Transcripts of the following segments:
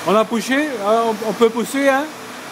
On a poussé, on peut pousser, hein?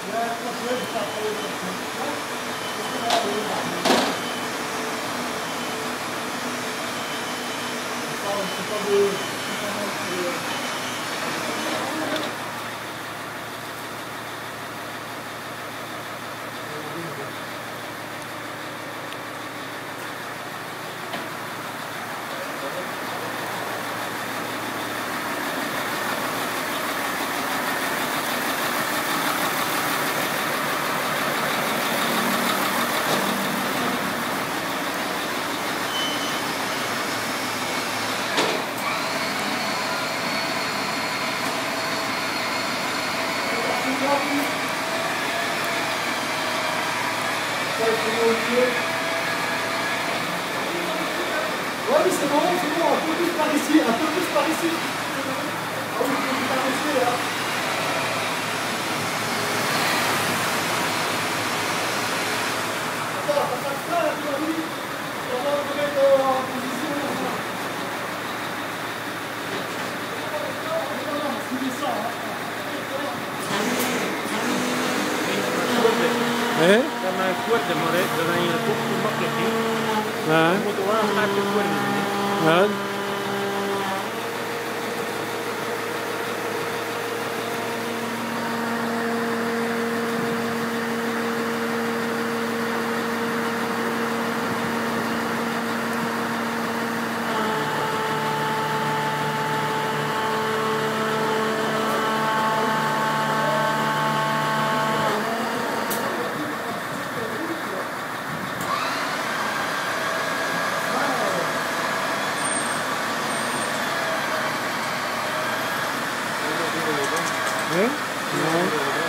Ouais, mais c'est bon, un peu plus par ici, un peu plus par ici. Ah oui, un peu plus par ici, là. Attends, ça passe pas, là, tu m'as dit. On va te mettre en position. Non, c'est ça, hein. Eh? Karena kuat dan mereka dengan yang itu cuma lebih. Hein? Untuk orang mengatur kuat ini. Hein? Hein? Non.